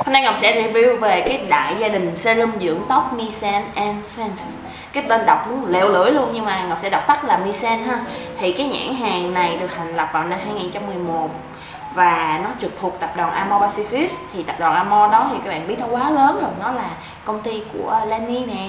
Hôm nay Ngọc sẽ review về cái đại gia đình serum dưỡng tóc Misen Sense. Cái tên đọc cũng lẹo lưỡi luôn nhưng mà Ngọc sẽ đọc tắt là Misen ha. Thì cái nhãn hàng này được thành lập vào năm 2011 và nó trực thuộc tập đoàn Amor Pacific. Thì tập đoàn Amor đó thì các bạn biết nó quá lớn rồi, nó là công ty của Lenny nè.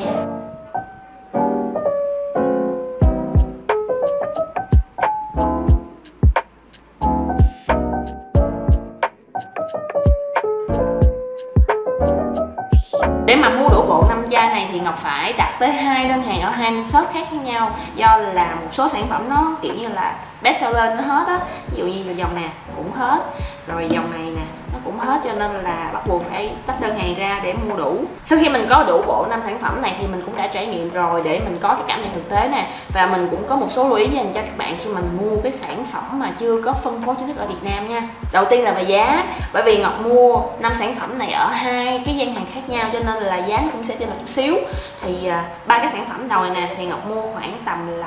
Để mà mua đủ bộ 5 chai này thì Ngọc phải đặt tới 2 đơn hàng ở 2 shop khác nhau, do là một số sản phẩm nó kiểu như là best seller nó hết á, ví dụ như là dòng nè cũng hết, rồi dòng này nè nó cũng hết, cho nên là bắt buộc phải tách đơn hàng ra để mua đủ. Sau khi mình có đủ bộ 5 sản phẩm này thì mình cũng đã trải nghiệm rồi để mình có cái cảm nhận thực tế nè, và mình cũng có một số lưu ý dành cho các bạn khi mình mua cái sản phẩm mà chưa có phân phối chính thức ở Việt Nam nha. Đầu tiên là về giá, bởi vì Ngọc mua 5 sản phẩm này ở 2 cái gian hàng khác nhau cho nên là giá nó cũng sẽ chênh lệch chút xíu. Thì 3 cái sản phẩm đầu này nè thì Ngọc mua khoảng tầm là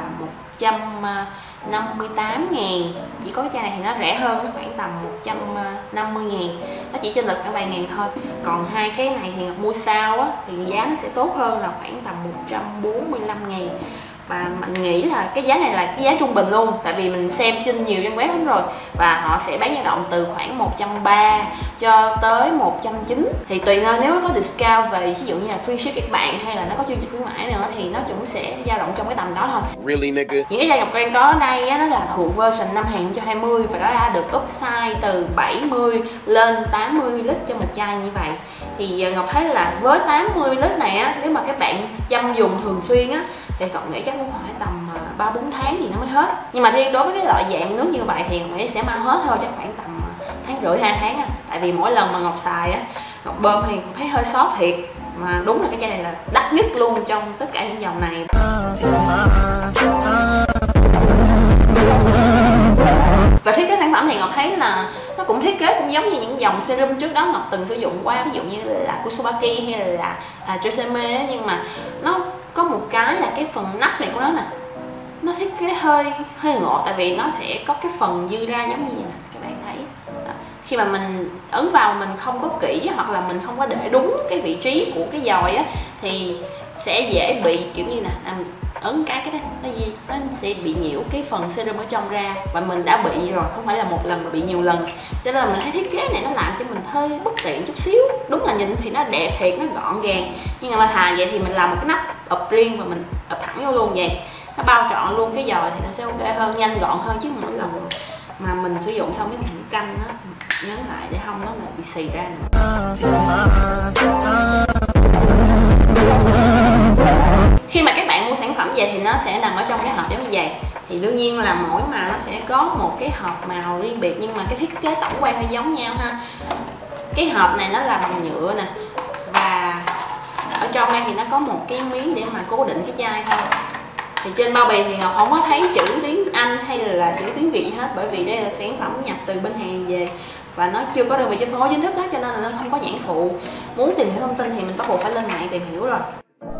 158.000. Chỉ có cái chai này thì nó rẻ hơn, nó khoảng tầm 150.000, nó chỉ chênh lệch khoảng vài ngàn thôi. Còn 2 cái này thì Ngọc mua sau á thì giá nó sẽ tốt hơn, là khoảng tầm 145.000. Và mình nghĩ là cái giá này là cái giá trung bình luôn, tại vì mình xem trên nhiều trang web lắm rồi và họ sẽ bán dao động từ khoảng 130 cho tới 190. Thì tùy thôi, nếu có discount về ví dụ như là free ship các bạn hay là nó có chương trình khuyến mãi nữa thì nó cũng sẽ dao động trong cái tầm đó thôi. Really, nigga? Những cái chai Ngọc đang có ở đây á, nó là thuộc version năm 2020 và nó đã được upsize từ 70 lên 80 lít cho một chai như vậy. Thì Ngọc thấy là với 80 lít này á, nếu mà các bạn chăm dùng thường xuyên á thì Ngọc nghĩ chắc cũng phải tầm 3-4 tháng thì nó mới hết. Nhưng mà riêng đối với cái loại dạng nước như vậy thì Ngọc nghĩ sẽ mau hết thôi, chắc khoảng tầm 1,5-2 tháng à. Tại vì mỗi lần mà Ngọc xài á, Ngọc bơm thì Ngọc thấy hơi sót thiệt. Mà đúng là cái chai này là đắt nhất luôn trong tất cả những dòng này. Và thiết kế sản phẩm thì Ngọc thấy là nó cũng thiết kế cũng giống như những dòng serum trước đó Ngọc từng sử dụng qua, ví dụ như là của Subaki hay là Tresemme, nhưng mà nó có một cái là cái phần nắp này của nó nè, nó thiết kế hơi ngộ, tại vì nó sẽ có cái phần dư ra giống như vậy nè, các bạn thấy đó. Khi mà mình ấn vào mình không có kỹ hoặc là mình không có để đúng cái vị trí của cái dòi á thì sẽ dễ bị kiểu như nè, ấn cái đó nó sẽ bị nhiễu cái phần serum ở trong ra, và mình đã bị rồi, không phải là một lần mà bị nhiều lần, cho nên là mình thấy thiết kế này nó làm cho mình hơi bất tiện chút xíu. Đúng là nhìn thì nó đẹp thiệt, nó gọn gàng, nhưng mà thà vậy thì mình làm một cái nắp ập riêng và mình ập thẳng vô luôn vậy, nó bao trọn luôn cái dòi thì nó sẽ ok hơn, nhanh gọn hơn, chứ mỗi lần mà mình sử dụng xong cái mình canh nó nhấn lại để không nó lại bị xì ra nữa. Khi mà các bạn mua sản phẩm về thì nó sẽ nằm ở trong cái hộp giống như vậy. Thì đương nhiên là mỗi màu nó sẽ có một cái hộp màu riêng biệt, nhưng mà cái thiết kế tổng quan nó giống nhau ha. Cái hộp này nó là bằng nhựa nè, và ở trong đây thì nó có một cái miếng để mà cố định cái chai thôi. Thì trên bao bì thì Ngọc không có thấy chữ tiếng Anh hay là chữ tiếng Việt hết, bởi vì đây là sản phẩm nhập từ bên Hàn về và nó chưa có đơn vị phân phối chính thức á, cho nên là nó không có nhãn phụ. Muốn tìm hiểu thông tin thì mình bắt buộc phải lên mạng tìm hiểu rồi.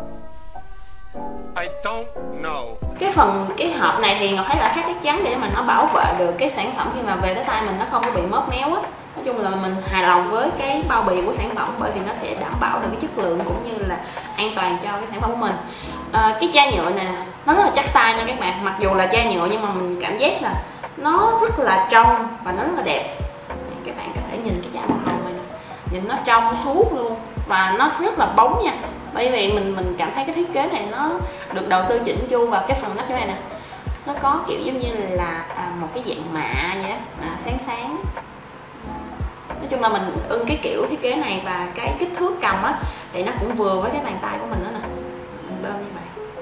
I don't know. Cái hộp này thì Ngọc thấy là khá chắc chắn để mà nó bảo vệ được cái sản phẩm khi mà về tới tay mình nó không có bị móp méo á. Nói chung là mình hài lòng với cái bao bì của sản phẩm, bởi vì nó sẽ đảm bảo được cái chất lượng cũng như là an toàn cho cái sản phẩm của mình. Cái chai nhựa này nè, nó rất là chắc tay nha các bạn. Mặc dù là chai nhựa nhưng mà mình cảm giác là nó rất là trong và nó rất là đẹp. Các bạn có thể nhìn cái chai màu hồng này nè, nhìn nó trong suốt luôn và nó rất là bóng nha. Bởi vì mình cảm thấy cái thiết kế này nó được đầu tư chỉnh chu, và cái phần nắp chỗ này nè nó có kiểu giống như là một cái dạng mạ vậy đó, sáng sáng. Nói chung là mình ưng cái kiểu thiết kế này, và cái kích thước cầm á thì nó cũng vừa với cái bàn tay của mình nữa nè, mình bơm như vậy.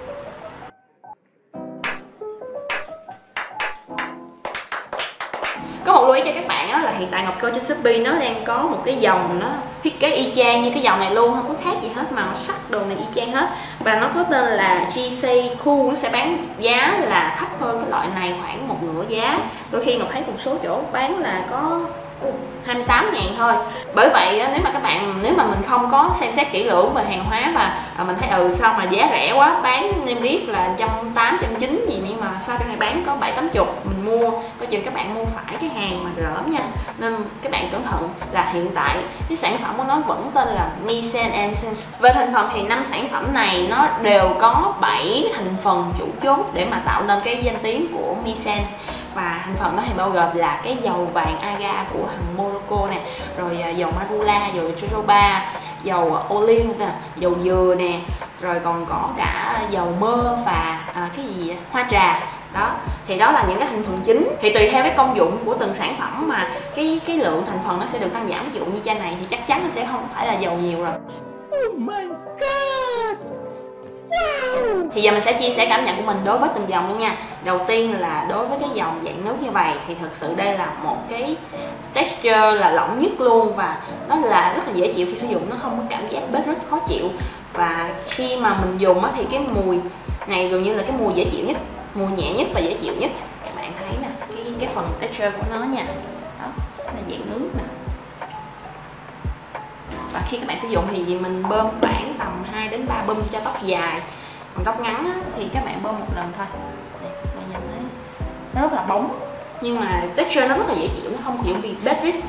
Có một lưu ý cho các bạn đó là hiện tại Ngọc coi trên Shopee nó đang có một cái dòng nó thiết kế y chang như cái dòng này luôn, không có khác gì hết, màu sắc đồ này y chang hết, và nó có tên là GC Cool. Nó sẽ bán giá là thấp hơn cái loại này khoảng một nửa giá, đôi khi Ngọc thấy một số chỗ bán là có 28.000 thôi. Bởi vậy nếu mà mình không có xem xét kỹ lưỡng về hàng hóa và mình thấy sao mà giá rẻ quá, bán niêm yết là 180, 190 gì, nhưng mà sao trong này bán có 70-80, mình mua coi chừng các bạn mua phải cái hàng mà rởm nha. Nên các bạn cẩn thận là hiện tại cái sản phẩm của nó vẫn tên là Misen Essence. Về thành phần thì 5 sản phẩm này nó đều có 7 thành phần chủ chốt để mà tạo nên cái danh tiếng của Misen. Và thành phần nó thì bao gồm là cái dầu vàng aga của hàng Morocco nè, rồi dầu marula, dầu jojoba, dầu olive nè, dầu dừa nè, rồi còn có cả dầu mơ và cái gì vậy? Hoa trà. Đó, thì đó là những cái thành phần chính. Thì tùy theo cái công dụng của từng sản phẩm mà cái lượng thành phần nó sẽ được tăng giảm. Ví dụ như chai này thì chắc chắn nó sẽ không phải là dầu nhiều rồi. Oh my god. Wow. Thì giờ mình sẽ chia sẻ cảm nhận của mình đối với từng dòng luôn nha. Đầu tiên là đối với cái dòng dạng nước như vậy thì thực sự đây là một cái texture là lỏng nhất luôn, và nó là rất là dễ chịu khi sử dụng, nó không có cảm giác bết rít khó chịu. Và khi mà mình dùng thì cái mùi này gần như là cái mùi dễ chịu nhất, mùi nhẹ nhất và dễ chịu nhất. Các bạn thấy nè, cái phần texture của nó nha, đó là dạng nước nè. Và khi các bạn sử dụng thì mình bơm khoảng tầm 2 đến 3 bơm cho tóc dài. Còn tóc ngắn thì các bạn bơm một lần thôi. Đây, bạn nhìn thấy nó rất là bóng, nhưng mà texture nó rất là dễ chịu, nó không kiểu bị bết rít.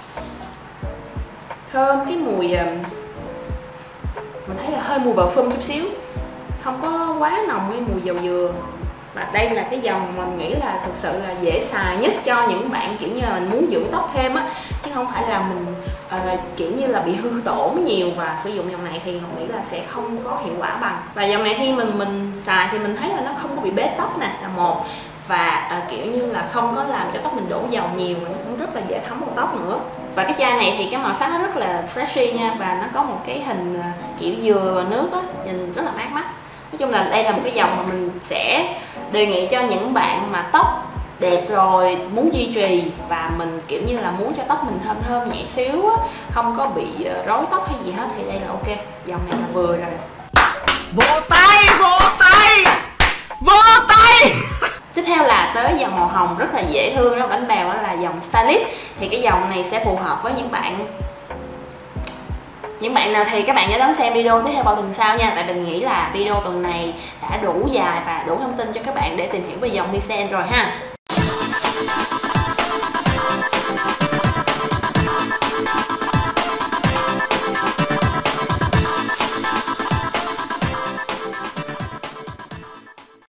Thơm, cái mùi mình thấy là hơi mùi parfum chút xíu, không có quá nồng cái mùi dầu dừa. Và đây là cái dòng mà mình nghĩ là thực sự là dễ xài nhất cho những bạn kiểu như là mình muốn dưỡng tóc thêm á, chứ không phải là mình kiểu như là bị hư tổn nhiều. Và sử dụng dòng này thì mình nghĩ là sẽ không có hiệu quả bằng. Và dòng này khi mình xài thì mình thấy là nó không có bị bết tóc nè, là một. Và kiểu như là không có làm cho tóc mình đổ dầu nhiều, mà nó cũng rất là dễ thấm vào tóc nữa. Và cái chai này thì cái màu sắc nó rất là freshy nha, và nó có một cái hình kiểu dừa và nước á, nhìn rất là mát mắt. Nói chung là đây là một cái dòng mà mình sẽ đề nghị cho những bạn mà tóc đẹp rồi muốn duy trì, và mình kiểu như là muốn cho tóc mình thơm thơm nhẹ xíu á, không có bị rối tóc hay gì hết, thì đây là ok. Dòng này là vừa rồi. Vỗ tay, vỗ tay, vỗ tay. Tiếp theo là tới dòng màu hồng rất là dễ thương, rất bánh bèo, đó là dòng Stylish. Thì cái dòng này sẽ phù hợp với những bạn nào thì các bạn nhớ đón xem video tiếp theo vào tuần sau nha. Tại mình nghĩ là video tuần này đã đủ dài và đủ thông tin cho các bạn để tìm hiểu về dòng Misen rồi ha.